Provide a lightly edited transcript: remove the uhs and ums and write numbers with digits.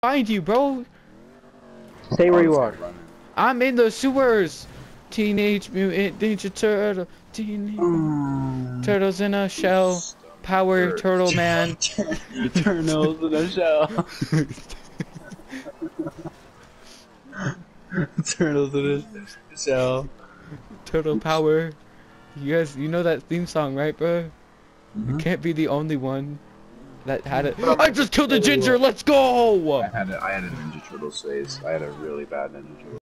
find you, bro. Stay where you are. I'm in the sewers. Teenage Mutant Ninja Turtle. Turtles in a shell. Power Turtle Man. Turtles in a shell. Turtles in a shell. Turtle power. You guys, you know that theme song, right, bro? Mm-hmm. You can't be the only one that had it. I just killed a ginger. Let's go. I had a Ninja Turtles phase. I had a really bad Ninja Turtles.